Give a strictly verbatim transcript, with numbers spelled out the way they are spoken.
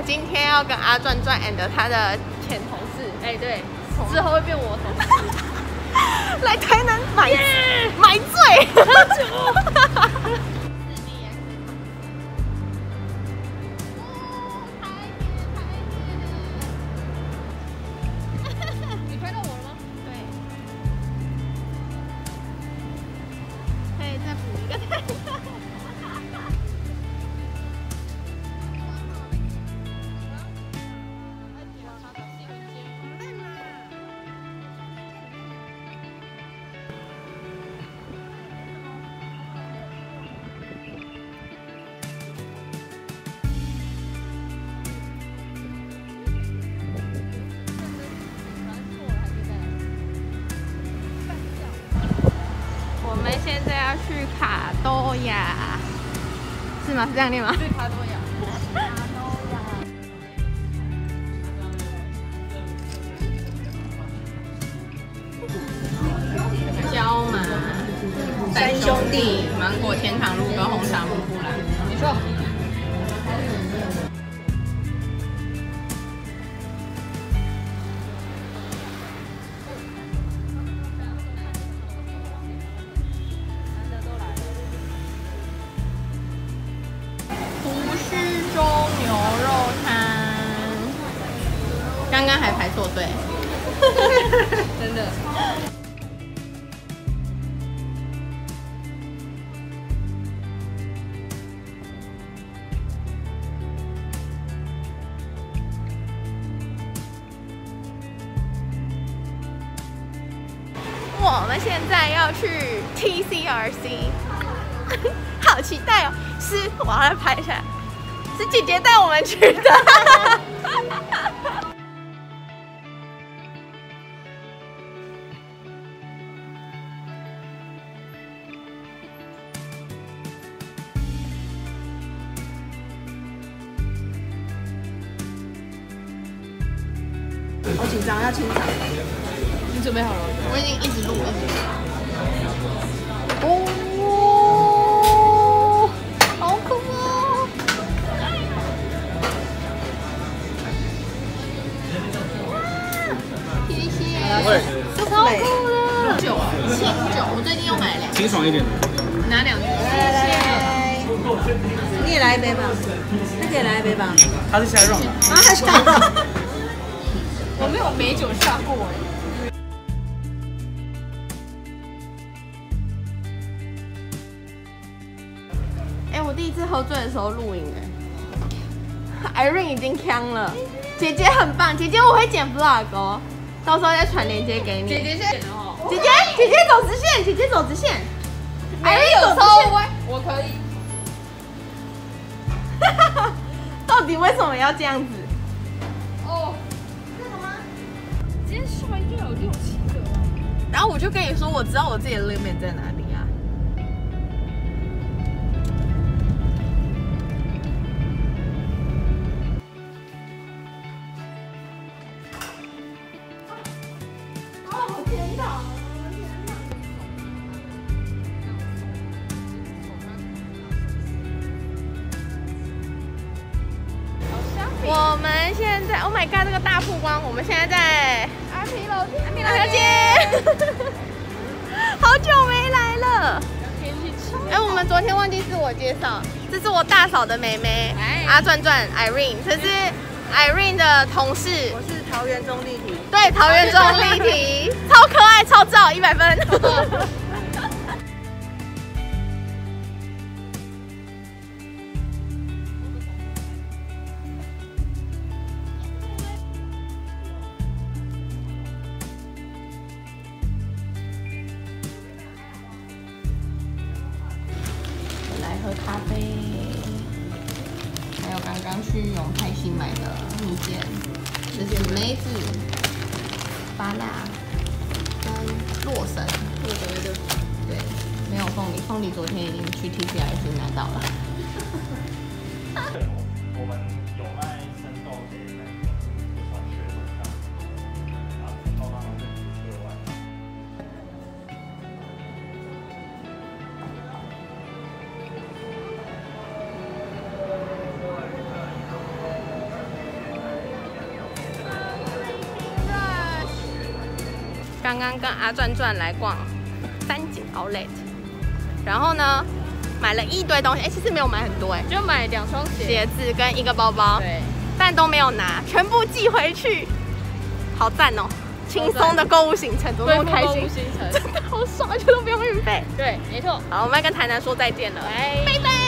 今天要跟阿转转 and 他的前同事，哎、欸，对，之后会变我同事，来台南买、yeah! 买醉喝酒。你拍到我了吗？对。可以再补一个太阳。我们现在要去卡多亚，是吗？是这样念吗？是卡多亚。卡多亚。椒麻三兄弟，芒果天堂路跟红茶木布兰，没错。刚刚还排错队，真的。我们现在要去 T C R C， 好期待哦！是，我要来拍一下，是姐姐带我们去的。 好紧张，要清场。你准备好了？ 我已经一直录，一直录。哦，好酷哦！哇，谢谢，这超酷的。酒，清酒，我最近又买了两。 清爽一点的。 拿两支。 来来来，你也来一杯吧。他可以来一杯吧。 他是下让的。 啊，还是他。 我没有美酒下过哎。哎，我第一次喝醉的时候录影哎。Irene 已经呛了，姐姐很棒，姐姐我会剪 vlog 哦，到时候再传链接给你。姐姐先哦。姐姐姐姐走直线，姐姐走直线。Irene 走直线，我可以。到底为什么要这样子？哦。今天下应该有六七个吧。然后我就跟你说，我知道我自己的 limit 在哪里啊。哦，天哪！我们现在 ，Oh my god， 这个大曝光！我们现在在阿皮楼阿皮楼街，好久没来了。哎，我们昨天忘记自我介绍，这是我大嫂的妹妹阿转转 Irene， 这是 Irene 的同事。 我是桃园中立体。 对，桃园中立体，超可爱，超照，一百分。喝咖啡，还有刚刚去永泰新买的蜜饯，这是梅子、芭乐跟洛神，洛神的对，没有凤梨，凤梨昨天已经去 T C R C 拿到了。 我们有卖生豆给那个算学生上，然后生豆当然是额外。 刚刚跟阿转转来逛三井 Outlet， 然后呢买了一堆东西，哎、欸，其实没有买很多哎、欸， 就买两双鞋鞋子跟一个包包， 对， 但都没有拿，全部寄回去，好赞哦！轻松的购物行程，怎么那么开心？ 行程真的好爽，而且都不用运费。 对，没错。 好，我们要跟台南说再见了， 拜拜拜。